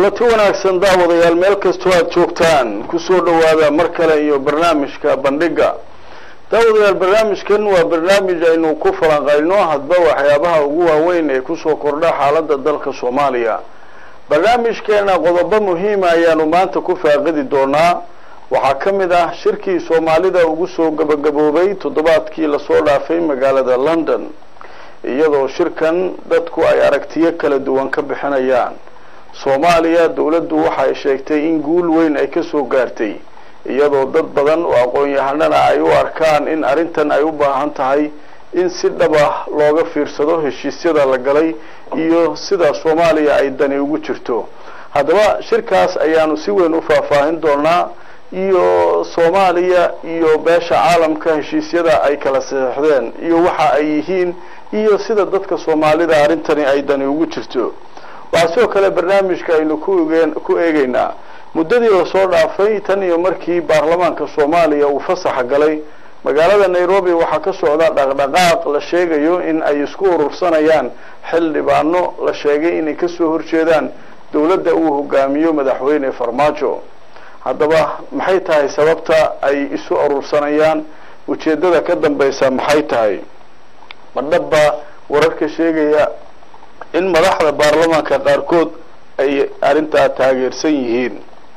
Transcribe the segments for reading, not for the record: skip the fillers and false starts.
kulanti wanaagsan daawadayaal meel kastoo aad joogtaan kusoo dhawaada mar kale iyo barnaamijka bandhiga. daawadayaal barnaamijkan waa barnaamij aynu ku falanqayno hadba waxyaabaha ugu waaweyn ee kusoo kordha xaaladda dalka Soomaaliya. barnaamijkeena qodobo muhiim ah ayaanu maanta ku faaqidi doonaa. waxaa ka mid ah shirkii Soomaalida ugu soo gabagaboobay toddobaadkii la soo dhaafay magaalada London, iyadoo shirkan dadku ay aragtiyo kala duwan ka bixinayaan. Soomaaliya dawladdu waxay sheegtay in guul weyn ay ka soo gaartay, iyadoo dad badan oo aqoon-yahanada ay u arkaan in arrintan ay u baahan tahay in si dhab ah looga fiirsado heshiisyada la galay iyo sida Soomaaliya ay dani ugu jirto. haddaba shirkaas ayaanu si weyn u faahfaahin doonaa, iyo Soomaaliya iyo beesha caalamka heshiisyada ay kala saxeexdeen iyo waxa ay yihiin iyo sida dadka Soomaalida arrintani ay dani ugu jirto. waxaa kale barnaamijka aynu ku eegaynaa muddadii la soo dhaafay tan iyo markii baarlamaanka Soomaaliya uu fasax galay magaalada Nairobi. waxaa ka socda dhaqdhaqaaq la sheegayo in ay isku urursanayaan xildhibaano la sheegay inay ka soo horjeedaan dawladda uu hogaamiyo madaxweyne Farmaajo. haddaba maxay tahay sababta ay isu urursanayaan? ujeedada ka dambaysa maxay tahay? madaba wararka sheegaya in madaxda baarlamaanka qaarkood ay arrinta taageersan yihiin.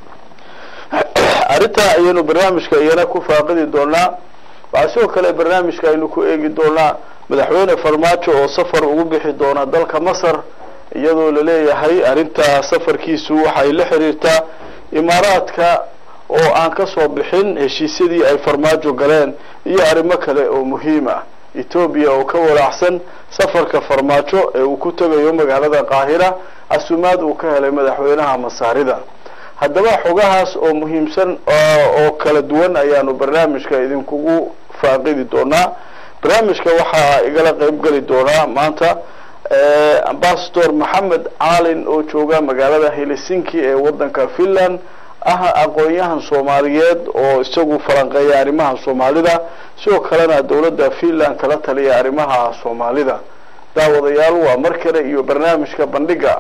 arrinta ayaynu barnaamijka iyana ku faaqidi doonaa. waxaa kale barnaamijka aynu ku eegi doonaa madaxweyne Farmaajo oo safar ugu bixi doona dalka Masar, iyadoo la leeyahay arrinta safarkiisu waxay la xiriirtaa imaaraadka oo aan ka soo bixin heshiisyadii ay Farmaajo galeen iyo arrimo kale oo muhiim ah. Ethiopia oo ka walaacsan safarka Farmaajo ee uu ku tagayo magaalada Qaahira asumaad uu ka helay madaxweynaha Masaarida. haddaba xogahaas oo muhiimsan oo kala duwan ayaanu barnaamijka idinkugu faaqidi doonaa. barnaamijka waxaa igala qayb gali doona maanta Ambassador Maxamed Caalin oo jooga magaalada Helsinki ee wadanka Finland, aqoon-yahan Soomaaliyeed oo isagu falanqeeya arrimaha Soomaalida, sidoo kalena dawladda Finland kala taliya arrimaha Soomaalida. daawadayaal waa mar kale iyo barnaamijka bandhiga.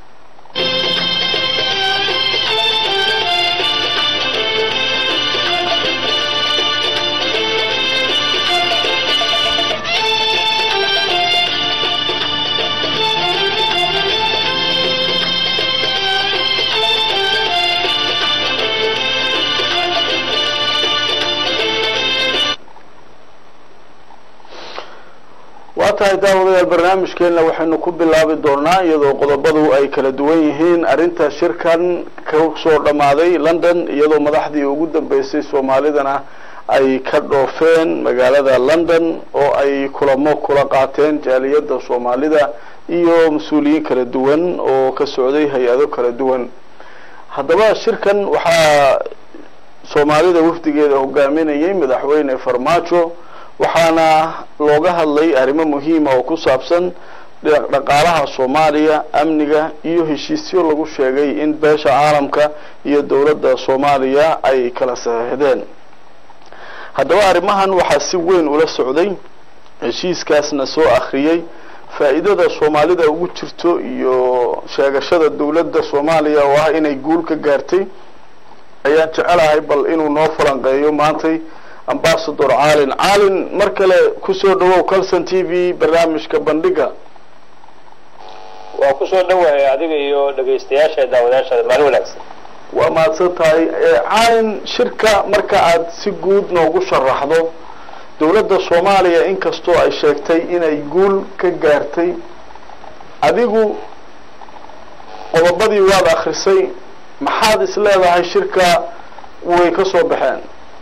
waatahay daawadayaal barnaamijkeena waxaynu ku bilaabi doonaa iyadoo qodobadu ay kala duwan yihiin. arrinta shirkan ka soo dhamaaday London, iyadoo madaxdii ugu dambeysay Soomaalidana ay ka dhoofeen magaalada London oo ay kulamo kula qaateen jaaliyadda Soomaalida iyo mas'uuliyiin kala duwan oo ka socday hay'ado kala duwan. haddaba shirkan waxaa Soomaalida wafdigeeda hogaaminayay madaxweyne Farmaajo, waxaana looga hadlay arrimo muhiim ah oo ku saabsan dhaqaalaha Soomaaliya, amniga iyo heshiisyo lagu sheegay in beesha caalamka iyo dawladda Soomaaliya ay kala saxeexdeen. haddaba arrimahan waxaa si weyn ula socday heshiiskaasna soo akhriyay faa'iidada Soomaalida ugu jirto iyo sheegashada dawladda Soomaaliya oo ah inay guul ka gaartay. ayaan jecelahay bal inuu noo falanqeeyo maantay Ambassador Caalin. mar kale kusoo dhawow Kalson TV barnaamijka bandhiga. waa kusoo dhawahay adiga iyo dhageystayaasha daawadayaasha maalin wanaagsan. waa mahadsan tahay Caalin. shirka marka aad si guud noogu sharaxdo, dawladda Soomaaliya inkastoo ay sheegtay inay guul ka gaartay, adigu qodobadii waad akhrisay, maxaad is leedahay shirka way ka soo baxeen?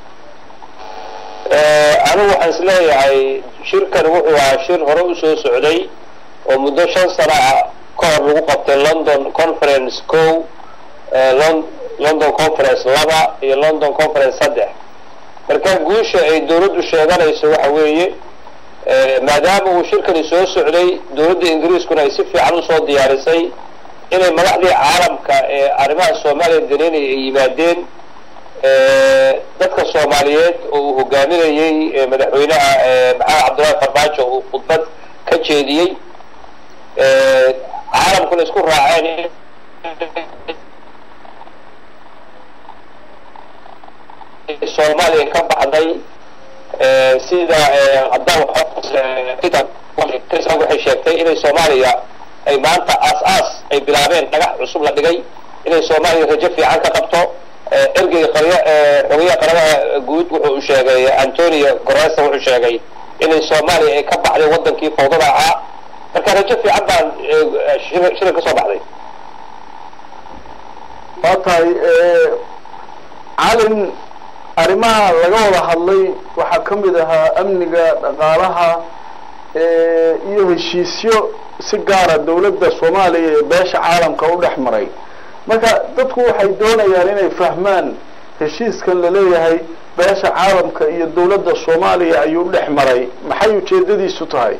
anigu waxaan is leeyahay shirkan wuxuu ahaa shir hore u soo socday oo muddo 5 sano ka hor lagu qabtay London Conference 1, London Conference 2 iyo London Conference 3. marka guusha ay dawladdu sheeganayso waxa weeye maadaama uu shirkani soo socday, dawladda Ingiriiskuna ay si fiican u soo diyaarisay inay madaxdii caalamka ee arrimaha Soomaaliya daneynaya ay yimaadeen. dadka Soomaaliyeed oo uu hogaaminayay madaxweynaha Maxamed Cabdullaahi Farmaajo uu khudbad ka jeediyay, caalamkuna isku raaceen Soomaaliya ka baxday sida haddana waxay sheegtay inay Soomaaliya ay maanta aas ay bilaabeen dhagax cusub la dhigay inay Soomaaliya rajo fiican ka qabto ergeyga xogayaha qaranka guud wuxuu sheegay Antonio Guterres wuxuu sheegay inay Soomaaliya ay ka baxday wadankii fowdada ahaa marka rajo fiican baan shirka soo baxday waatay calin arrimaha laga wada hadlay waxaa ka mid ahaa amniga dhaqaalaha iyo heshiisyo si gaara dawladda Soomaaliya ee beesha caalamka u dhaxmaray marka dadku waxay doonayaan inay fahmaan heshiiskan la leeyahay beesha caalamka iyo dawladda Soomaaliya ayuu dhaxmaray maxay ujeedadiisu tahay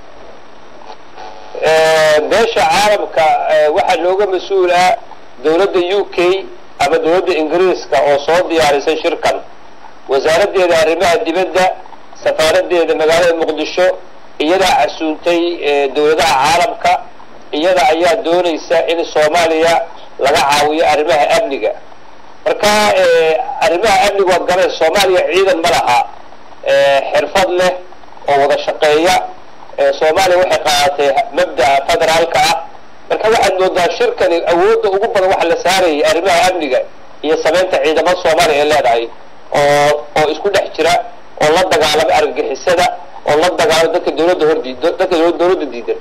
beesha caalamka waxa looga mas'uul ah dawladda UK ama dawladda Ingiriiska oo soo diyaarisay shirkan wasaaraddeeda arrimaha dibadda safaaradeeda magaalada Muqdisho iyada casuuntay dawladaha caalamka iyada ayaa doonaysa in Soomaaliya laga caawiyo arrimaha amniga marka arrimaha amniga waa garan Soomaaliya ciidan ma laha xirfad leh oo wada shaqeeya Soomaaliya waxay qaadatay mabda'a federaalka ah marka waxaan moodaa shirkani awoodda ugu badan waxa la saaray arrimaha amniga iyo sameynta ciidamada Soomaaliya ee leedahay oo isku dhex jira oo la dagaalama argagixisada oo la dagaalama dadka dawladda hordiida dadka dawladda diidan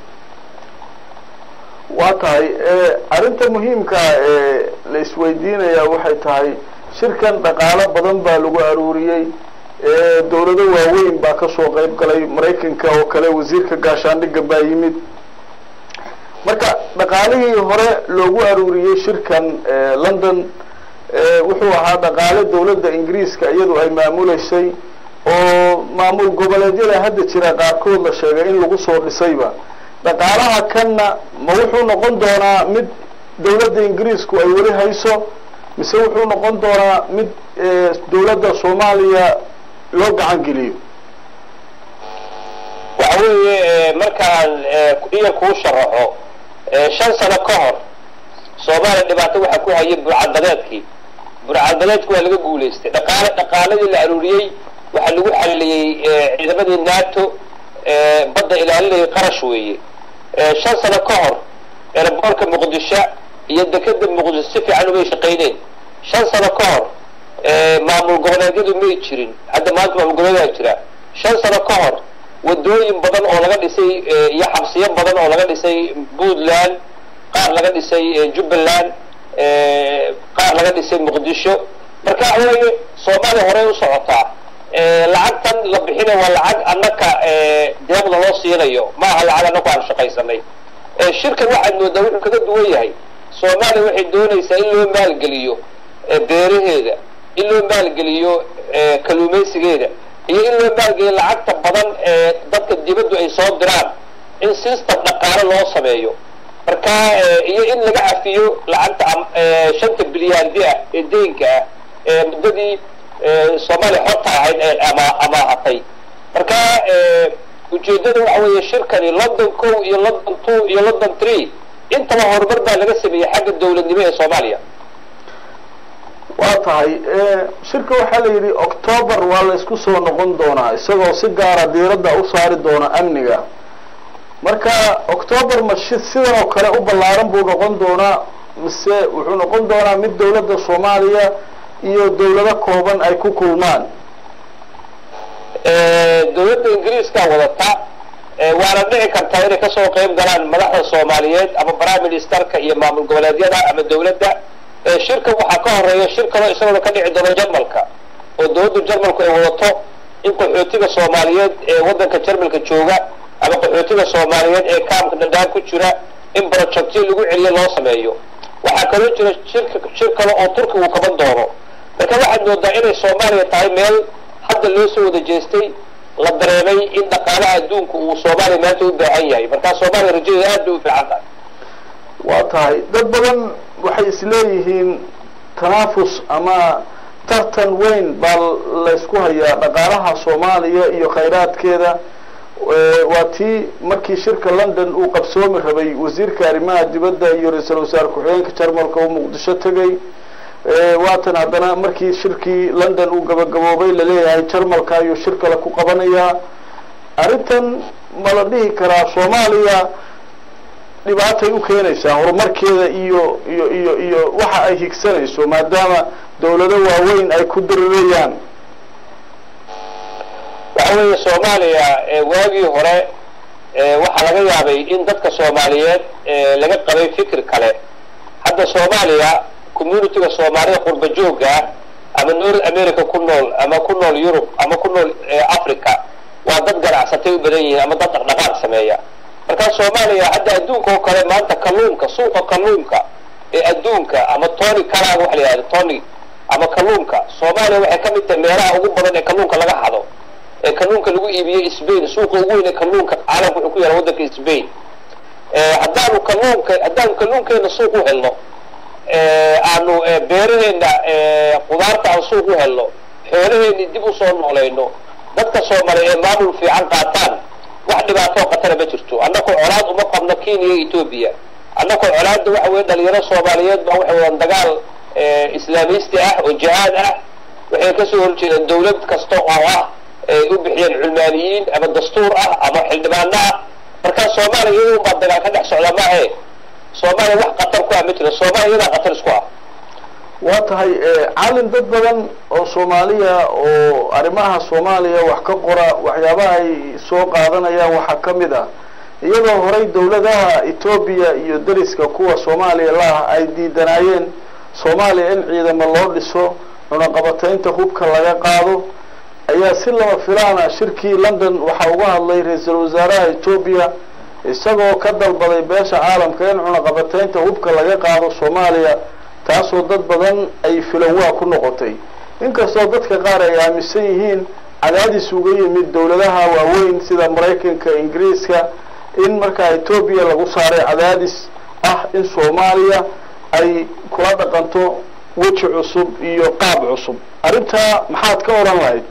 waatahay arinta muhiimka la isweydiinaya waxay tahay shirkan dhaqaale badan baa lagu aruuriyay dawlado waaweyn baa ka soo qayb galay Mareykanka oo kale wasiirka gaashaandhigga baa yimid marka dhaqaalihii hore loogu aruuriyay shirkan London wuxuu ahaa dhaqaale dawladda Ingiriiska iyadu ay maamuleysay oo maamul goboleedyada hadda jira qaarkood la sheegay in lagu soo dhisayba dhaqaalaha kanna ma wuxuu noqon doonaa mid dawladda Ingiriisku ay wali hayso mise wuxuu noqon doonaa mid dawladda Soomaaliya loo gacan geliyo waxa weeye markaan iyo ku sharaxo 5 sano ka hor Soomaaliya dhibaato waxa ku hayay burcadadeedkii waa laga guuleystay dhaqaaladii la aruuriyay waxa lagu xaliyay ciidamadii NATO badda ilaalinaya qarash weeye 5 sano ka hor airportka Muqdisho iyo dekada Muqdisho si fiican u shaqeyneen 5 sano ka hor maamul goboleedyadu ma jirin hadda maanta maamul goboleedyada jira 5 sano ka hor wadooyin badan oo laga dhisay iyo xabsiyo badan oo laga dhisay Puntland qaar laga dhisay Jubbaland qaar laga dhisay Muqdisho marka weeye Soomaaliya hore u socotaa lacagtan la bixinayo waa lacag annaka deeqda loo siinayo ma aha lacag annaka aan shaqaysanay shirkan waxa moodaa wuxuu kaga duwan yahay Soomaaliya waxay doonaysaa in loo maalgeliyo beeraheeda in loo maalgeliyo kalluumaysigeeda iyo in loo maalgeliyo lacagta badan dadka dibaddu ay soo diraan in system dhaqaale loo sameeyo marka iyo in laga cafiyo lacagta 5 bilyan ee deynka muddadii Soomaaliya xorta ahayd ama hatay marka ujeedada waxa weeye shirkani London 1 iyo London 2 iyo London 3 intaba horumar baa laga sameeyay xagga dawladnimo ee Soomaaliya waatahay shirka waxa la yiri October waa la isku soo noqon doonaa isagoo si gaar ah diiradda u saari doona amniga marka October ma sidan oo kale u ballaaran buu noqon doonaa mise wuxuu noqon doonaa mid dawladda Soomaaliya iyo dawlado kooban ay ku kulmaan dawladda Ingiriiska wadata waana dhici kartaa inay ka soo qayb galaan madaxda Soomaaliyeed ama prime ministerka iyo maamul goboleedyada ama dawladda shirka waxa ka horeeya shirkado isagoo ka dhici doona Jarmalka oo dawladda Jarmalku ay wadato in qaxootiga Soomaaliyeed ee wadanka Jarmalka jooga ama qaxootiga Soomaaliyeed ee kaamka Dadaab ku jira in projectyo lagu celiyo loo sameeyo waxa kale oo jira shirkado oo Turkiga uu qaban doono marka waxaad moodaa inay Soomaaliya tahay meel hadda loo soo wada jeestay la dareemay in dhaqaalaha adduunka uu Soomaaliya maanta u baahan yahay marka Soomaaliya rajadeeda aad u fiican tahay waa tahay dad badan waxay isleeyihiin tanaafus ama tartan weyn baa la isku hayaa dhaqaalaha Soomaaliya iyo khayraadkeeda waa tii markii shirka London uu qabsoomi rabay wasiirka arrimaha dibadda iyo ra'iisul wasaare ku-xigeenka Jarmalka oo Muqdisho tagay waatan haddana markii shirkii London uu gabagaboobay la leeyahay Jarmalka iyo shir kale ku qabanaya arrintan ma la dhihi karaa Soomaaliya dhibaatay u keenaysaa horumarkeeda iyo waxa ay higsanayso maadaama dawlado waaweyn ay ku dirirayaan waxay Soomaaliya waagii hore waxa laga yaabay in dadka Soomaaliyeed laga qabay fikir kale hadda Soomaaliya community-ga Soomaaliya qurba jooga ama North America ku nool ama ku nool Europe ama ku nool Africa waa dad ganacsatay u badan yihiin ama dad dhaqdhaqaaq sameeya marka Soomaaliya hadda adduunka oo kale maanta kalluunka suuqa kalluunka ee adduunka ama toni kala wax la yiraahdo toni ama kalluunka Soomaaliya waxay ka mid tahay meelaha ugu badan ee kalluunka laga hado ee kalluunka lagu iibiyo Spain suuqa ugu weyn ee kalluunka caalamka wuxuu ku yahay waddanka Spain haddaan kalluunkeena suuq u helno aanu beeraheena qudaarta aan suuq u helno xoolaheena dib u soo noolayno dadka Soomaaliyeed ee maamul fiican qaataan wax dhibaato qatar ma jirto annagoo colaad uma qabno Kenya iyo Ethiopia annagoo colaad waxa weey dhalinyaro Soomaaliyeed baa waxa weeyaan dagaal islaamisti ah oo jihaad ah waxay ka soo horjeedaan dawlad kasta oo ah u bixiyeen culmaaniyiin ama dastuur ah ama xildhibaano ah marka Soomaaliya uu baa dagaal ka dhex socda ma aha Soomaaliya wax qatar ku ah ma jiro Soomaaliya qatar isku ah waa tahay caalin dad badan oo Soomaaliya oo arrimaha Soomaaliya wax ka qora waxyaabaha ay soo qaadanayaan waxa kamid ah iyadoo horay dawladaha Ethiopia iyo dariska kuwa Soomaaliya ay diidanayeen Soomaaliya in ciidamo loo dhiso cunaqabataynta hubka laga qaado ayaa si lama filaana shirkii London waxa uga hadlay ra'iisul wasaaraha Ethiopia isagoo ka dalbaday beesha caalamka in cunaqabataynta hubka laga qaado Soomaaliya taasoo dad badan ay filawa ku noqotay inkastoo dadka qaar ay aaminsan yihiin cadaadis uga yimid dawladaha waaweyn sida Mareykanka Ingiriiska in marka Ethiopia lagu saaray cadaadis ah in Soomaaliya ay kula dhaqanto waji cusub iyo qaab cusub arinta maxaad ka oran lahayd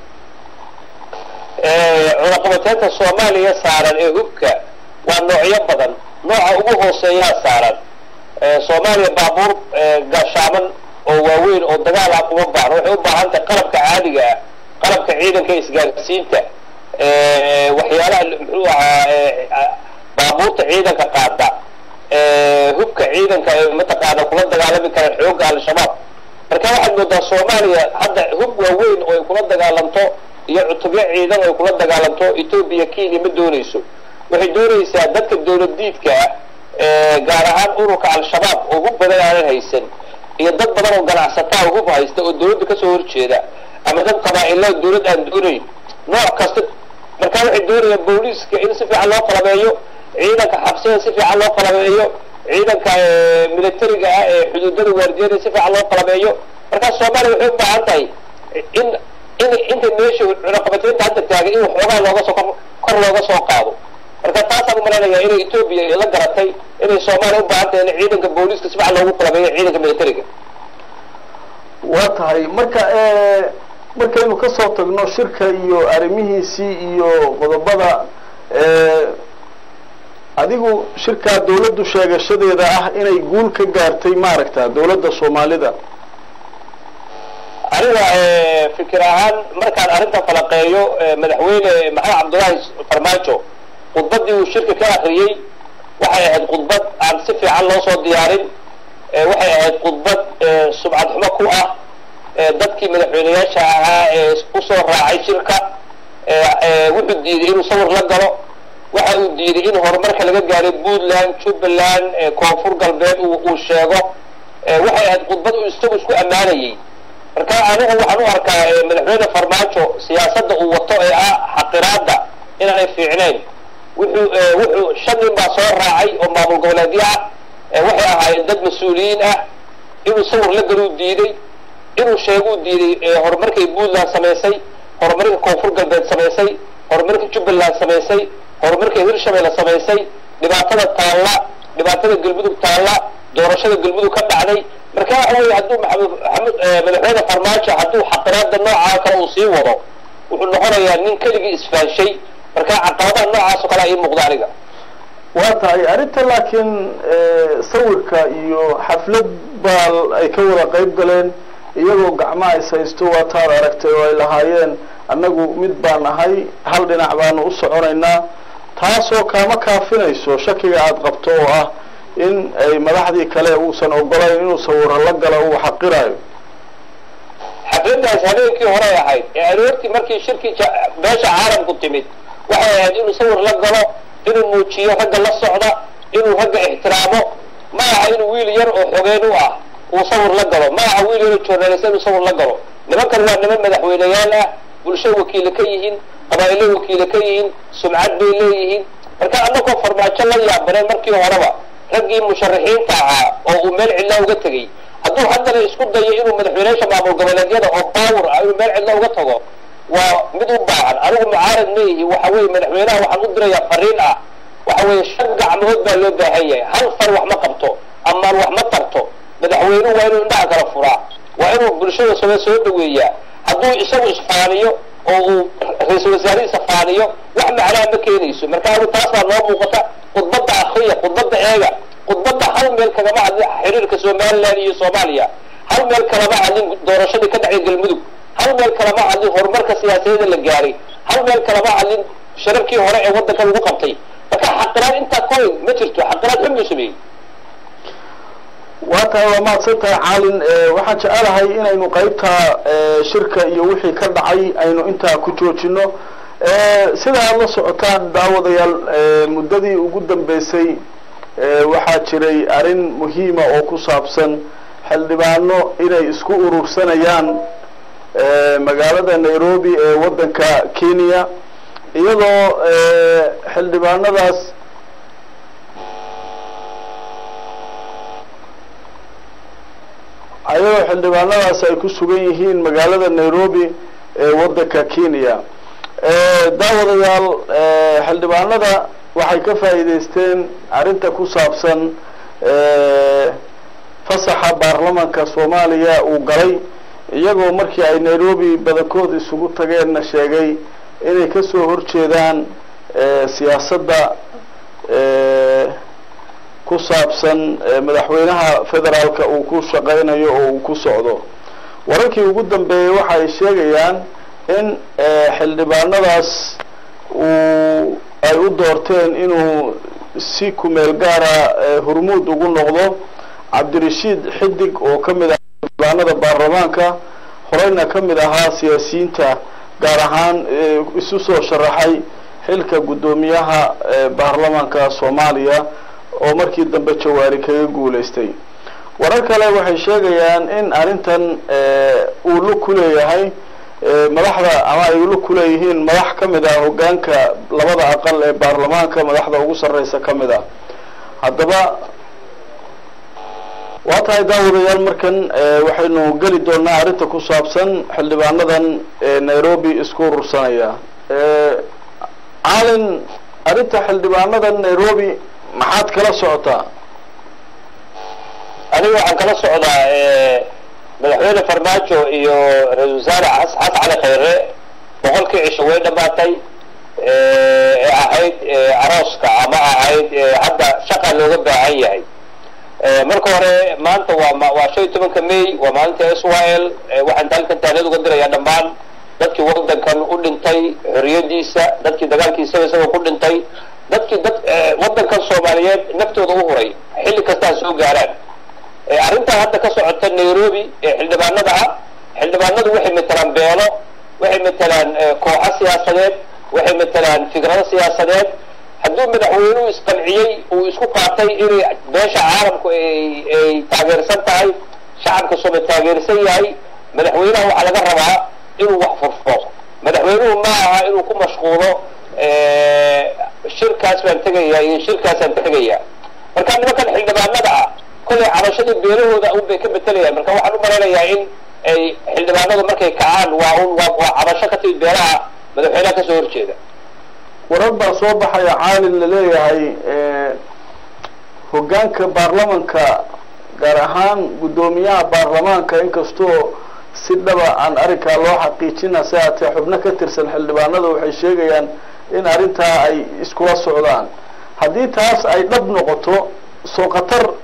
cunaqabataynta Soomaaliya saaran ee hubka waa noocyo badan nooca ugu hooseeya saaran Soomaaliya baabuur gaashaaman oo waaweyn oo dagaal ah kuma baahno waxay u baahan tahay qalabka caadiga ah qalabka ciidanka isgaarsiinta waxyaalaha muxuu ahaa baabuurta ciidanka qaada hubka ciidanka ee mataqaana kula dagaalami karaan xoogga al-shabaab marka waxaad moodaa Soomaaliya hadda hub waaweyn oo ay kula dagaalanto iyo cutubyo ciidan oo ay kula dagaalanto Ethiopia Kenya ma doonayso waxay doonaysaa dadka dawladdiidka gaar ahaan ururka al-shabaab oo hub badan aan haysan iyo dad badan oo ganacsataa hub haysta oo dawladda ka soo horjeeda ama dad qabaa'ilada dawlad aan doonayn nooc kasta marka waxay doonayaan booliiska in si fiican loo qalabeeyo ciidanka xabsiyada si fiican loo qalabeeyo ciidanka militariga ah ee xuduudada waardiyada si fiican loo qalabeeyo marka Soomaaliya waxay u baahan tahay in inta meesha cunaqabataynta hadda taagan in waxoogaa kor looga soo qaado marka taasaan u maleynayaa inay Ethiopia la garatay inay Soomaaliya u baahan tahay in ciidanka booliiska si fiican loogu qalabeeyo ciidanka militariga waa tahay markaynu ka soo tagno shirka iyo arrimihiisii iyo qodobada adigu shirka dawladdu sheegashadeeda ah inay guul ka gaartay maaragta dawladda Soomaalida aniga fikir ahaan markaan arrinta falaqeeyo madaxweyne Maxamed Cabdullaahi Farmaajo khudbadii uu shirka ka akhriyay waxay ahayd khudbad aan si fiican loo soo diyaarin waxay ahayd khudbad subcad xumo ku ah dadkii madaxweynayaasha ahaa ee u soo raacay shirka wuxuu diiday inuu sawir la galo waxa uu diiday in horumarka laga gaaray Puntland Jubaland Koonfur Galbeed uu sheego waxay ahayd khudbad uu isagu isku amaanayay marka anigu waxaan u arkaa madaxweyne Farmaajo siyaasadda uu wato ee ah xaqiraada inay fiicneen wuxuu shan nin baa soo raacay oo maamul goboleedyo ah waxay ahaayeen dad mas'uuliyiin ah inuu sawir la galo diiday inuu sheego diiday horumarkay Puntland sameysay horumarka Koonfur Galbeed sameysay horumarka Jubaland sameysay horumarka Hirshabeelle sameysay dhibaatada taalla dhibaatada galmudug taalla doorashada galmudug ka dhacday marka waxa hadduu madaxweyne Farmaajo hadduu xaqiraada nooca kale uu sii wado wuxuu noqonayaa nin keligii isfaashay marka caqabadaha noocaas oo kale ay muuqdaan aniga waa tahay arrinta laakiin sawirka iyo xaflad baa ay ka wada qayb galeen iyagoo gacmaha is haysto waa taad aragtay oo ay lahaayeen annagu mid baan ahay hal dhinac baanu u soconaynaa taasoo kaama kaafinayso shakiga aad qabto oo ah in ay madaxdii kale uusan ogolayn inuu sawiro la galo uu xaqirayo xafladaas habeenkii hore ahayd ee aroortii markii shirkii beesha caalamku timid waxay ahayd inuu sawir la galo inuu muujiyo ragga la socda inuu ragga ixtiraamo ma aha inuu wiil yar oo xogeen u ah uu sawir la galo ma aha wiil yar oo journalist inuu sawir la galo nimankan waa niman madaxweyneyaal ah bulsho wakiila ka yihiin qabaa'ilo wakiila ka yihiin sumcad bay leeyihiin marka annagoo farmaajo la yaabaneen markii horeba raggii musharaxiinta ahaa oo uu meel cidla uga tegey hadduu haddana isku dayo inuu madaxweyneyaasha maamul goboleedyada oo baawur ah inuu meel cidla uga tago waa mid u baahan anigu mucaarad meeyihi waxa weeye madaxweynaha waxaan u dirayaa fariin ah waxa weeye 5 gacmood baa loo baahan yahay hal far wax ma qabto amaan wax ma tarto madaxweynuhu waa inuu indhaha kala furaa waa inuu bulshada soo dhaweeyaa hadduu isagu isfaaniyo oo uu ra-iisul wasaarihiisa faaniyo wax macnaha ma keenayso marka anigu taas baa noo muuqata khudbadda akhriya khudbadda eega khudbadda hal meel kagama hadlin xiriirka somaliland iyo soomaaliya hal meel kalama hadlin doorashadii ka dhacay galmudug hal meel kalama hadlin horumarka siyaasadeeda la gaaray hal meel kalama hadlin sharafkii hore ee waddanka lagu qabtay marka xaqiraad intaa koyn ma jirto xaqiraad xun buu sameeyey waa tahay waa mahadsantahay caalin waxaan jecelahay inaynu qaybta shirka iyo wixii ka dhacay aynu intaa ku joojino sida aad la socotaan daawadayaal muddadii ugu dambeysay waxaa jiray arrin muhiima oo ku saabsan xildhibaano inay isku urursanayaan magaalada Nairobi ee waddanka Kenya iyadoo xildhibaanadaas ay ku sugan yihiin magaalada Nairobi ee waddanka Kenya daawadayaal xildhibaanada waxay ka faa'iideysteen arrinta ku saabsan fasaxa baarlamaanka Soomaaliya uu galay iyagoo markii ay Nairobi badankood isugu tageenna sheegay inay ka soo horjeedaan siyaasadda ku saabsan madaxweynaha federaalka uu ku shaqeynayo oo uu ku socdo wararkii ugu dambeeyay waxa ay sheegayaan in xildhibaanadaas ay u doorteen inuu si ku meel gaara hormuud ugu noqdo Cabdirashiid Xidig oo kamid ah xildhibaanada baarlamaanka horeyna kamid ahaa siyaasiyiinta gaar ahaan isu soo sharaxay xilka gudoomiyaha baarlamaanka Soomaaliya oo markii dambe Jawaari kaga guuleystay warar kale waxay sheegayaan in arintan uu lu kuleeyahay madaxda ama ay lu kuleeyihiin madax kamid ah hoggaanka labada aqal ee baarlamaanka madaxda ugu sareysa kamid ah haddaba waa tahay daawadayaal markan waxaynu gali doonaa arrinta ku saabsan xildhibaanadan Nairobi isku urursanaya caalin arrinta xildhibaanadan Nairobi maxaad kala socotaa aniga waxaan kala socdaa madaxweyne farmaajo iyo ra-iisul wasaare xasan cali khayre boqolkii cisho way dhamaatay ahayd arooska ama ahayd hadda shaqa looga baahan yahay marka hore maanta waa 15 May waa maalinta Israel waxaan dalkan taariikh uga dirayaa dhammaan dadkii waddankan u dhintay xorriyadiisa dadkii dagaalkiisa isagoo ku dhintay dadkii waddankan Soomaaliyeed naftooda u huray xilli kasta soo gaaraan arrinta hadda ka socota Nairobi xildhibaanada waxay matalaan beelo waxay matalaan kooxo siyaasadeed waxay matalaan fikrado siyaasadeed hadduu madaxweynuhu isqanciyey uu isku qaatay inay beesha caalamku ay taageersan tahay shacabka Soomaaliya taageersan yahay madaxweynaha waxa laga rabaa inuu wax furfuro madaxweynuhu ma aha inuu ku mashquulo shirkaas baan tagayaa iyo shirkaasaan tagayaa marka nimankan xildhibaanada ah kulli cabashada beelahooda u bay ka betelayaan marka waxaan u maleynayaa in ay xildhibaanadu markay kacaan waa cabasho ka timid beelaha madaxweynaha ka soo horjeeda warar baa soo baxaya caalin la leeyahay hoggaanka baarlamaanka gaar ahaan gudoomiyaha baarlamaanka inkastoo si dhaba aan arrinkaa loo xaqiijina saatee xubno ka tirsan xildhibaanada waxay sheegayaan in arrintaa ay iskula socdaan haddii taas ay dhab noqoto soo khatar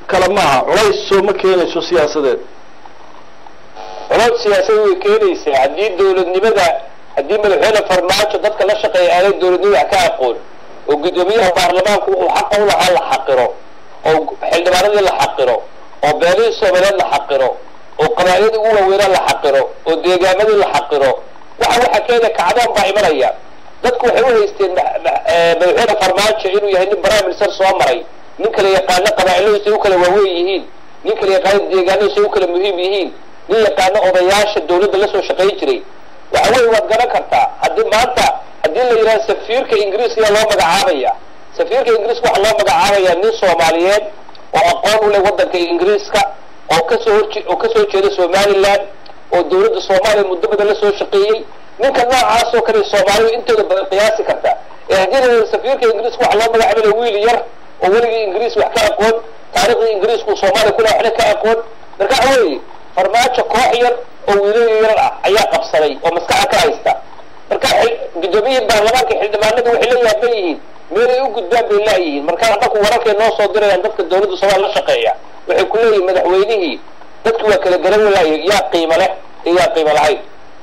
kale maaha culays soo ma keenayso siyaasadeed culays siyaasadeed way keenaysaa haddii dawladnimada haddii madaxweyne farmaajo dadka la shaqeeya aanay dawladnimada ka aqoon oo guddoomiyaha baarlamaanku wuxuu xaqa u lahaa la xaqiro oo xildhibaanadii la xaqiro oo beelihii Soomaaliyeed la xaqiro oo qabaa'ilada ugu waaweyn la xaqiro oo deegaamadii la xaqiro waxa keena kacdaan baa imanaya dadku waxay u haysteen madaxweyne farmaajo inuu yahay nin prime minister soo maray nin kale yaqaan qabaa'iladiisa u kala waaweyn yihiin nin kale yaqaan deegaanadiisa u kala muhiim yihiin nin yaqaan odayaasha dawladda la soo shaqeyn jiray waxa weey waad garan kartaa haddii maanta haddii la yiraahdo safiirka Ingiriiska loo magacaabaya safiirka Ingiriiska waxa loo magacaabaya nin Soomaaliyeed oo aqoon u leh wadanka Ingiriiska oo ka soo jeeda Somaliland oo dawladda Soomaaliya muddo badan la soo shaqeeyay ninka noocaas oo kale Soomaaliya intooda badan qiyaasi karta haddii safiirka Ingiriiska waxa loo magacaabay wiil yar oo weligii Ingiriis wax ka aqoon taariikhda Ingiriisku Soomaaliya kula wax ka aqoon marka weey farmaajo koox yar oo wiilal yar ah ayaa qabsaday oo maskaxa ka haysta marka guddoomiyaha baarlamaanka xildhibaanadu waxay leeyihiin meelay u gudbaan bay leeyihiin marka dadku wararka noo soo dirayaan dadka dawladda Soomaaliya la shaqeeya waxay ku leeyihiin madaxweynihii dadku waa kala garan waayay yaa qiimo leh iyo qiimo lahayn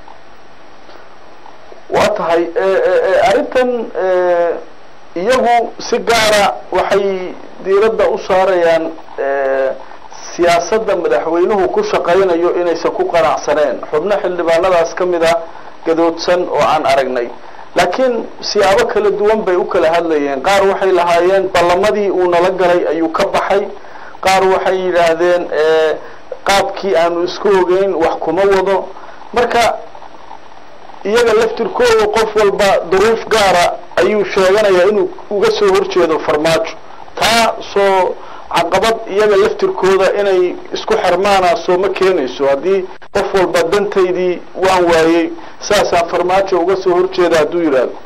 waa tahay arintan iyagu si gaara waxay diiradda u saarayaan siyaasadda madaxweynuhu ku shaqeynayo inaysan ku qanacsaneen xubno xildhibaanadaas kamida gadoodsan oo aan aragnay laakiin siyaabo kala duwan bay u kala hadlayeen qaar waxay lahaayeen ballamadii uu nala galay ayuu ka baxay qaar waxay yiraahdeen qaabkii aanu isku ogeyn wax kuma wado marka iyaga laftirkooda qof walba duruuf gaara ayuu sheeganayaa inuu uga soo horjeedo farmaajo taa soo caqabad iyaga laftirkooda inay isku xirmaana soo ma keenayso haddii qof walba dantaydii waan waayay saasaan farmaajo uga soo horjeeda hadduu yiraahdo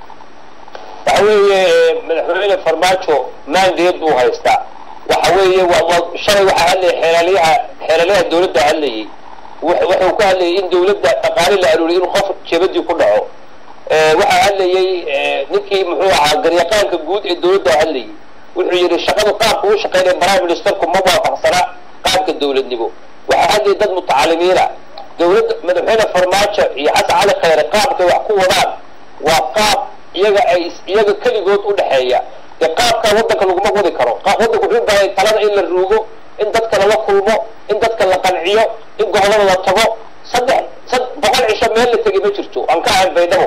waxa weeye madaxweyne farmaajo maandeed buu haystaa waxa weeye shalay waxa xeelaliyaha dawladda hadlayay wuxuu ku hadlayay in dawladda dhaqaale la aruuriyo in qof jebadii ku dhaco waxa hadlayay ninkii muxuu ahaa garyaqaanka guud ee dawladda hadlayay wuxuu yiri shaqadu qaabka uu shaqeynay prime ministerku ma waafaqsana qaabka dawladnimo waxa hadii dad mutacalimiina dawladda madaxweyne farmaajo iyo xasan cali khayre qaabka wax ku wadaan waa qaab iyaga kaligood u dhaxeeya qaabka wadanka lagu ma wadi karo wadanku wuxuu baahay talada in la ruugo in dadka la kulmo in dadka la qanciyo in gobolada la tago saddex boqol cisho meel la tagay ma jirto aan ka ahayn baydhabo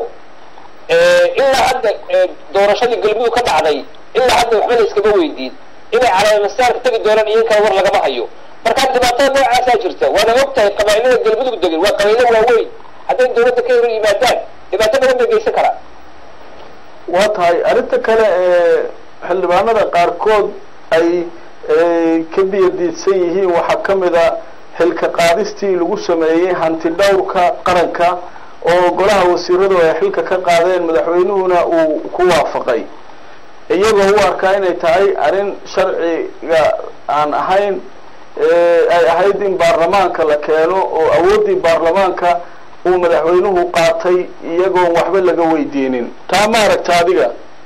ilaa hadda doorashadii galmudug ka dhacday ilaa hadda waxba la iskama weydiin inay calaamasaarka tagi doonaan iyo kala war lagama hayo marka dhibaatada noocaasaa jirta waana ogtahay qabaa'ilada galmudug degan waa qabiilo waaweyn hadday dawladda ka hor yimaadaan dhibaato badan bay geysan karaan waa tahay arrinta kale xildhibaanada qaarkood ay ka biyadiidsan yihiin waxaa kamid a xilka qaadistii lagu sameeyey hanti dhowrka qaranka oo golaha wasiiradu ay xilka ka qaadeen madaxweynuhuna uu ku waafaqay iyagoo u arkaa inay tahay arrin sharciga aan ahayn ay ahayd in baarlamaanka la keeno oo awooddii baarlamaanka uu madaxweynuhu qaatay iyagoon waxba laga weydiinin taa ma aragta adiga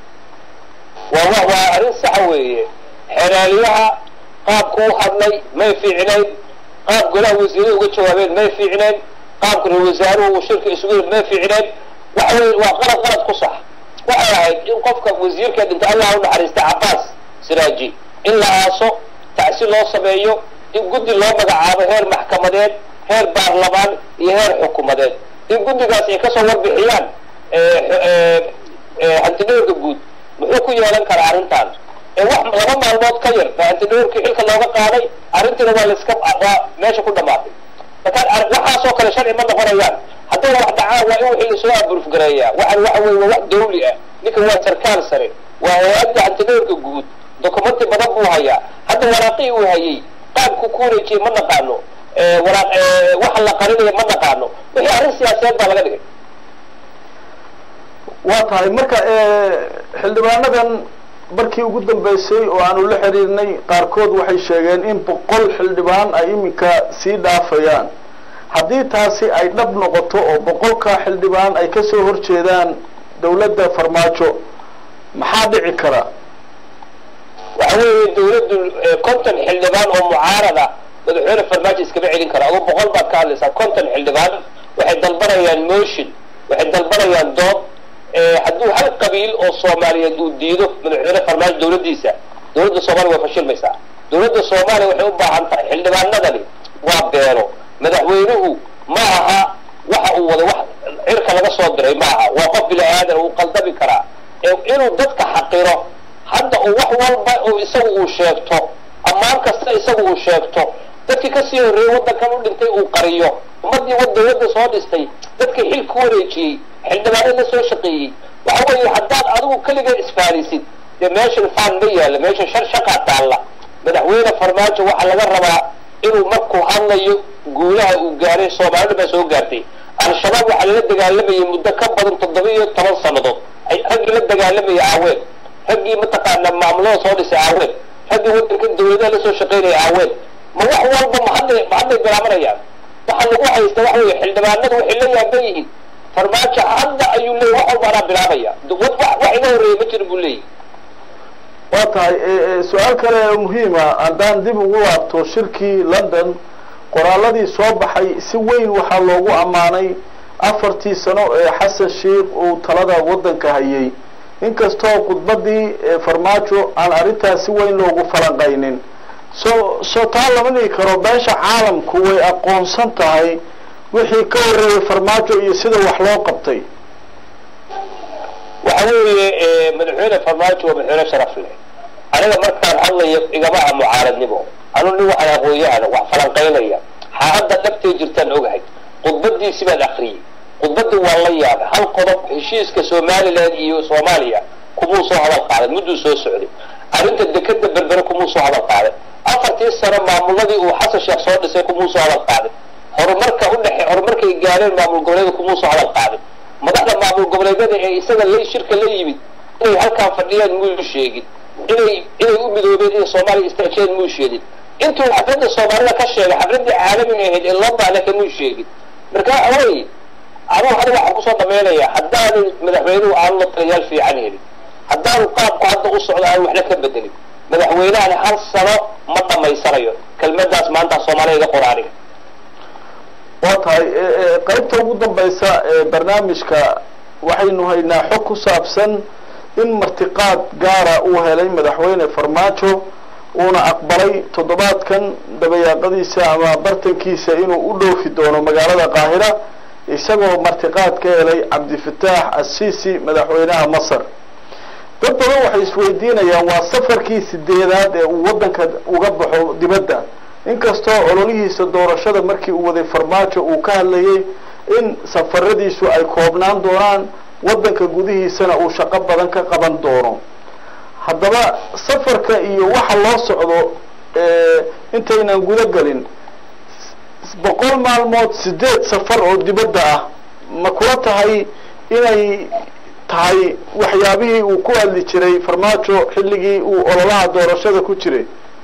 waa arrin sax weeye xeeraaliyaha qaabku u hadlay may fiicnayn qaab golaha wasiirada uga jawaabeen may fiicnayn qaabka ra-iisul wasaaruhu uu shirka isugu yimid may fiicnayn waxa weeye waa qalad ku sax waxay ahayd in qofka wasiirka dhinta Allah u naxariista Cabbaas Siraaji in la aaso tacsiil loo sameeyo in guddi loo magacaabo heer maxkamadeed heer baarlamaan iyo heer xukuumadeed in guddigaas ay ka soo warbixiyaan hantidhowrka guud muxuu ku yeelan karaa arrintan wax laba maalmood ka yar hantidhowrkii xilka looga qaaday arrintiina waa meesha ku dhamaatay marka waxaasoo kale sharci ma noqonayaan haddii wax dhacaan waa in wixii lasoo abuurf gareeyaa waxa weeye waa wax dawli ah ninka waa sarkaal sare waa hay'adda hantidhowrka guud dokumenti badan buu hayaa hadda waraaqii uu hayay qaabku ku wareejiyay ma naqaano waxa la qarinayo ma naqaano wixii arrin siyaasadeed baa laga dhigay waa tahay marka xildhibaanadan markii ugu dambeysay oo aanu la xiriirnay qaarkood waxay sheegeen in 100 xildhibaan ay iminka sii dhaafayaan haddii taasi ay dhab noqoto oo 100ka xildhibaan ay ka soo horjeedaan dawladda farmaajo maxaa dhici kara waxa وحوي دولة كونتن حلبان أو معارضة مدحونا فرماج إسكبي علين كرا أو بقول بعد كارلسا كونتن حلبان واحد البريان موشن واحد البريان دوب حدو هل قبيل أو صوماليا ديدو مدحونا فرماج دولة ديسا دولة الصومال وفشل ميسا دولة الصومال وحب عن حلبان نظري وابيرو مدحوينه معها waxa uu wada wax cirka laga soo diray maaha waa qof bila aadan uu qaldabi karaa inuu dadka xaqiro hadda uu wax walba oo isagu uu sheegto amaan kasta isagu uu sheegto dadkii ka sii horeeyay wadankan u dhintay uu qariyo umadii wadada soo dhistay dadkii xil ku wareejiyay xildhibaanada soo shaqeeyay waxa weeye haddaad adigu kaliga isfaarisid de meesha faan ma yaala meesha shaqa taala madaxweyne farmaajo waxa laga rabaa inuu markuu hadlayo guulaha uu gaaray Soomaalida ba soo gaartay al-shabaab waxa la dagaalamay muddo ka badan 17 sanadood ay rag la dagaalamay aaween ragii mataqaana maamulada soo dhisay aaween ragii wadanka dawladda la soo shaqeynay aaween ma wax walba ma hadda galaamanayaan waxa lagu haysta wax weey xildhibaanadu waxay la yaabayeen farmaajo hadda ayuu leeyahay wax walba bilaabaya wax ina horeeyay ma jiro buu leeyahay وطاي سؤال كله مهم عندنا دي بقولة شركة لندن قرالدي صوب حي سوين وحلوه أماني أفرتي سنة حسن الشيخ وطلدا ودن كهيي إنك استوى قد بدي فرماجو عن أريتها سوين لوجو فرنقينين سو طالع مني كرباش عالم كوي أقون سنتهاي وحي كور فرماجو يسيد وحلو قبطي وحوي مدحونا فرماجو ومدحونا شرف له أنا مركان الله يجمع معارض نبو أنا اللي وحنا قوية أنا وحفلان قيلية حاضر نبتي جرتان أوجهي قد بدي سبع الأخري قد بدي والله يعني هل قضب هشيس كسومالي لان إيو صوماليا كموسو على القاعدة مدو سو سعودي أنت الدكتة بربرة كموسو على القاعدة أفرتي السنة مع مولدي وحسن شيخ صور لسي كموسو على القاعدة هرمركة يجارين مع مولدي كموسو على القاعدة مدحنا مع مولدي إسانا اللي الشركة اللي يبي إنه هل كان فرديا موش يجي إنه أمدوا بين الصومالي استأكين موش يجي انتو حفلة الصومالية كشيء حفلة عالمي هيد اللمبة لكن موش يجي مركا أوي أنا هذا واحد قصة ضمينية حداني مدحوينه على الله ريال في عنه حداني قاب قعد قصة على وحدة كبدني مدحوينه على حال السنة مطا ما يسريه كلمة داس ما أنت الصومالية قرآني وطاي قريبته وضم بيسا برنامجك وحينه هينا حكو سابسن إن مرتقات قارة أوهلي مدحوين فرماجو ونا أقبلي تضبات كان دبيا قديسة أما برتن كيسة إنو أولو في دونه مقالة قاهرة يسموا مرتقات كيلي عبد الفتاح السيسي مدحوينها مصر ضد روح يسويدين يا وصفر كيس الدينات وودن وقبحوا دبدا إن كستو علوليه سدور الشدة مركي وذي فرماجو وكان ليه إن سفردي سو أي كوبنان دوران ودنك جوديه سنة وشقب بدنك قبل دورهم haddaba safarka iyo waxa loo socdo intayna guda galin 100 maalmood 8 safar oo dibadda ah ma kula tahay inay tahay waxyaabihii uu ku hadli jiray farmaajo xilligii uu ololaha doorashada ku jiray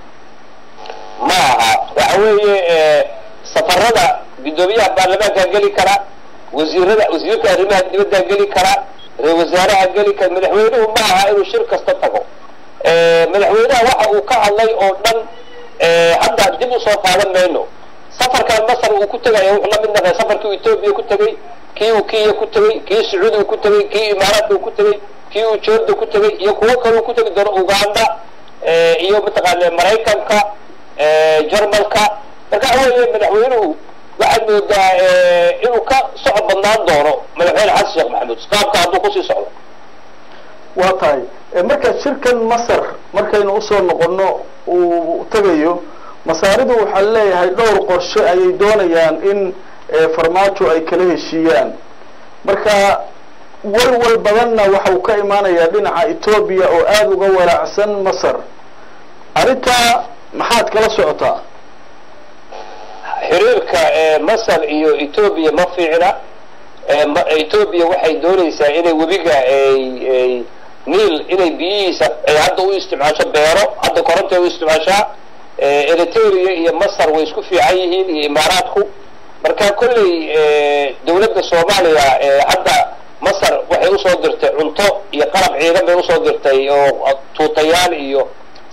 waxa weeye safarada gudoomiyaha baarlamaanka gali kara wasiirka arrimaha dibadda gali kara وزارة قالك مدحوينه معها إنه شركة تتقو مدحوينها waxa uu ka hadlay oo dhan hadda dib u soo qaadan mayno safarka Masar uu ku tagay wuxuu la mid yahay safarkii Itoobiya ku tagay kii ku tagay kii Sacuudi ku tagay kii Imaaraat ku tagay kii Jordan ku tagay iyo kuwa kale ku tagay dor Uganda iyo mataqaana Mareykanka Jarmalka marka awooyay madaxweynuhu waxaad moodaa inuu ka socod badnaan doono madaxweyne xasan sheekh maxamuud qaabka hadduu ku sii socdo waa tahay marka shirkan Masar markaynu u soo noqono uu tagayo masaaridu waxa leeyahay dhowr qorshe ay doonayaan in farmaajo ay kala heshiiyaan marka walwal badanna waxa uu ka imaanayaa dhinaca Itoobiya oo aad uga walaacsan Masar arinta maxaad kala socotaa xiriirka Masar iyo Itoobiya ma fiicna Itoobiya waxay doonaysaa inay webiga ay Niil inay biyihiisa ay hadda u isticmaasho beero hadda koronto u isticmaashaa Eritrea iyo Masar way isku fiican yihiin iyo Imaaraadku marka kulli dawladda Soomaaliya hadda Masar waxay u soo dirtay cunto iyo qalab ciidan bay u soo dirtay oo tuutayaal iyo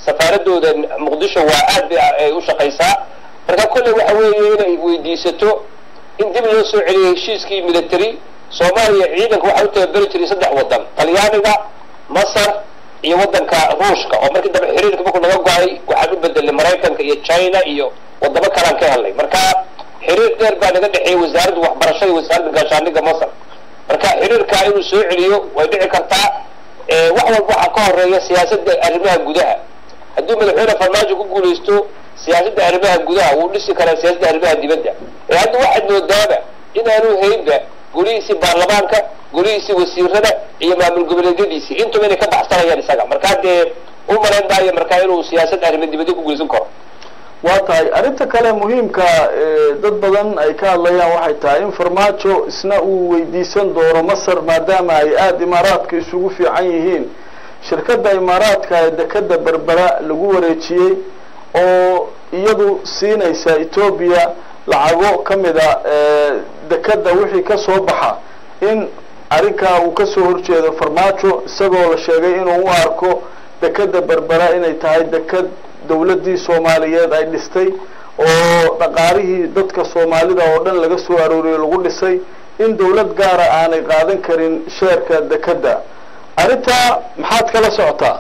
safaaradooda muqdisho waa aad ay u shaqaysaa marka kulli waxa weeye inay weydiisato in dib loo soo celiyo heshiiskii military Soomaaliya ciidanku waxa uu tababari jiray 3 wadan Talyaaniga Masar iyo wadanka Ruushka oo markii dambe xiriirka markuu naga go'ay waxa uu bedelay Mareykanka iyo China iyo wadamo kale ka helay marka xiriir dheer baa naga dhaxay wasaaradda waxbarashada iyo wasaaradda gaashaandhigga Masar marka xiriirka inuu soo celiyo way dhici kartaa wax walba waxa ka horeeya siyaasadda arrimaha gudaha haddii madaxweyne Farmaajo ku guuleysto siyaasadda arrimaha gudaha uu dhisi karo siyaasadda arrimaha dibadda hadda waxa moodaaba inaanu hayba guriisi baarlamaanka guriisi wasiirada iyo maamul goboleedyadiisi intuu inay ka baxsanayaan isaga marka dee u mareynaayo marka inuu siyaasadda arrimaha dibadda ku guuleysan karo waa tahay arrinta kale muhiimka dad badan ay ka hadlayaan waxay tahay in Farmaajo isna uu weydiisan doono Masar maadaama ay aad imaaraadka isugu fiican yihiin shirkadda imaaraadka ee dekada Berbera lagu wareejiyay oo iyadu siinaysa Ethiopia lacago kamida dekada wixii ka soo baxa in arrinka uu ka soo horjeedo Farmaajo isagoo la sheegay inuu u arko dekada Berbera inay tahay dekad dawladii Soomaaliyeed ay dhistay oo dhaqaalihii dadka Soomaalida oo dhan laga soo arooriyay lagu dhisay in dawlad gaar ah aanay qaadan karin sheerka dekada arrinta maxaad kala socotaa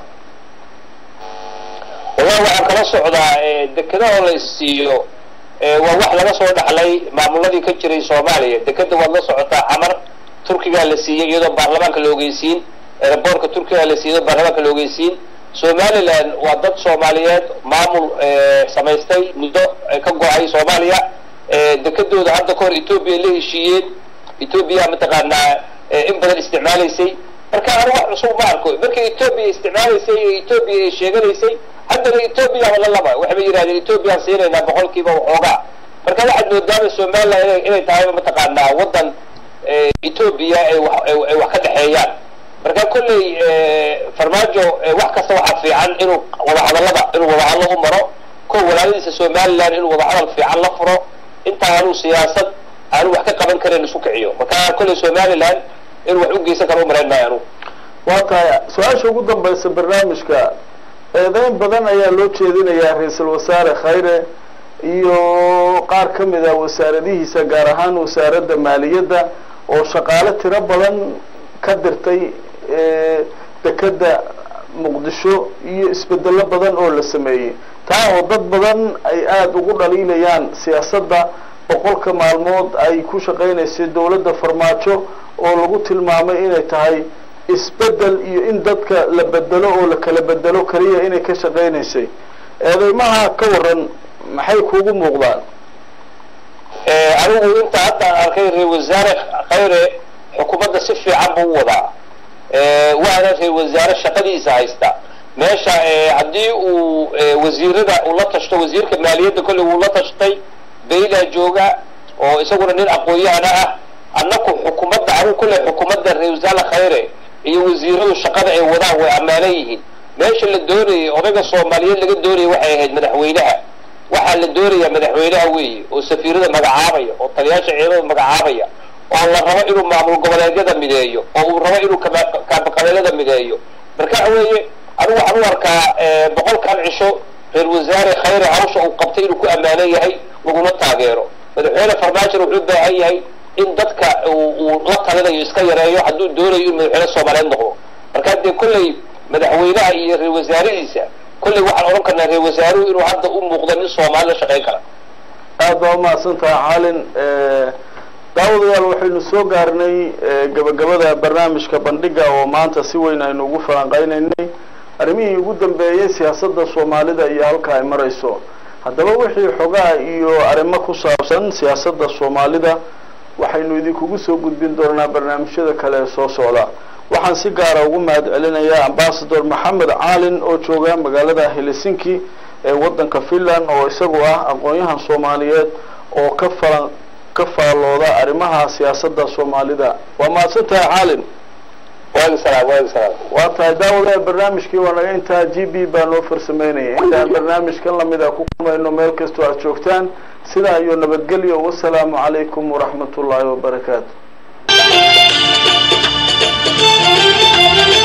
waxa kala socdaa dekadaha la siiyo waa wax laga soo dhaxlay maamuladii ka jiray Soomaaliya dekada waa la socotaa Amar Turkiga la siiyay iyadoo baarlamaanka la ogeysiin airportka Turkiga la siiyay baarlamaanka la ogeysiin Somaliland waa dad Soomaaliyeed maamul samaystay muddo ka go'ay Soomaaliya dekadooda hadda ka hor Ethiopia la heshiiyeen Ethiopia mataqaanaa in badan isticmaalaysay marka aan wax cusub ma arko markii Ethiopia isticmaalaysay Ethiopia ay sheeganaysay hadda Ethiopia wala laba waxay yiraahdeen Ethiopia siinayna boqolkiiba waxooga marka waxa moodaa Somaliland inay tahay mataqaanaa wadan Ethiopia ay wax ka dhaxeeyaan marka kulli Farmaajo wax kasta waxa fiican inuu wada hadallo u maro ko walaalihiisa Somaliland inuu wada hadal fiican la furo inta aanu siyaasad aanu wax ka qaban karin isku kiciyo marka kulli Somaliland inuu wax u geysan karo mareynaayo waa tahay su'aasha ugu dambaysa barnaamijka eedayn badan ayaa loo jeedinayaa ra'iisul wasaare Khayre iyo qaar kamid ah wasaaradihiisa gaar ahaan wasaaradda maaliyadda oo shaqaale tiro badan ka dirtay dekada Muqdisho iyo isbedelo badan oo la sameeyay taa oo dad badan ay aad ugu dhaliilayaan siyaasadda boqolka maalmood ay ku shaqeynayso dawladda Farmaajo oo lagu tilmaamay inay tahay isbedel iyo in dadka la bedelo oo la kala bedelo kaliya inay ka shaqeynaysay eedeymaha ka waran maxay kuugu muuqdaan anigu inta hadda arkay ra'iisul wasaare Khayre xukuumadda si fiican buu wadaa waana ra'iisul wasaare shaqadiisa haysta meesha hadii uu wasiirada uu la tashto wasiirka maaliyadda kulli uu la tashtay beela jooga oo isaguna nin aqoon-yahan ah annaku xukuumadda anigu kulli xukuumadda ra'iisul wasaare Khayre iyo wasiiradu shaqada ay wadaan way amaanan yihiin meesha la doonayay odayga Soomaaliyeed laga doonayay waxay ahayd madaxweynaha waxa la doonayaa madaxweynaha weeye oo safiirada magacaabaya oo taliyaasha ciidamada magacaabaya oo la rabo inuu maamul goboleedyada mideeyo oo uu rabo inuu qabaaqabeelada mideeyo marka weeye anigu waxaan u arkaa boqolkan cisho ra'iisul wasaare Khayre hawsha uu qabtay inuu ku amaanan yahay laguna taageero madaxweyne Farmaajo wuxuu baahan yahay in dadka uu la talinayo iska yareeyo hadduu doonayo in madaxweyne Soomaaliyeed noqdo marka dee kulley madaxweynaha iyo ra'iisul wasaarihiisa kulley waxaan oran karnaa ra'iisul wasaaruhu inuu hadda u muuqdo nin Soomaali la shaqeyn kara aad baa umahadsantahay Caalin daawadayaal waxaynu soo gaarnay gabagabada barnaamijka bandhiga oo maanta si weyn aynu ugu falanqeynaynay arrimihii ugu dambeeyay siyaasadda Soomaalida iyo halka ay marayso haddaba wixii xogaa iyo arrimo ku saabsan siyaasadda Soomaalida waxaynu idinkugu soo gudbin doonaa barnaamijyada kale ee soo socda waxaan si gaar ah ugu mahadcelinayaa ambassador Maxamed Caalin oo jooga magaalada Helsinki ee wadanka Finland oo isagu ah aqoon-yahan Soomaaliyeed oo ka faalooda arrimaha siyaasadda Soomaalida waa mahadsantahay Caalin waa tahay daawadaha barnaamijkii wanaga intaa GB baa noo farsameynaya intaan barnaamijkan lamid ah ku kulmayno meel kastoo aad joogtaan sidaa iyo nabadgelyo wassalaamu calaykum waraxmatullaahi wabarakaatu